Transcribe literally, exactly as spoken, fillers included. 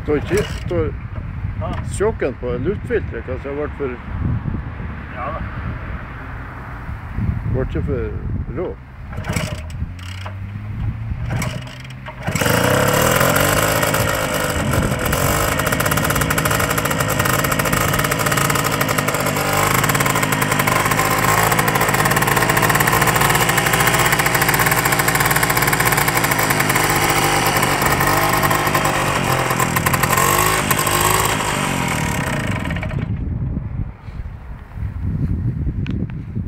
Står ikke står sjokken på luftfilteret, kanskje det har vært for... Ja da. Vært ikke for rå.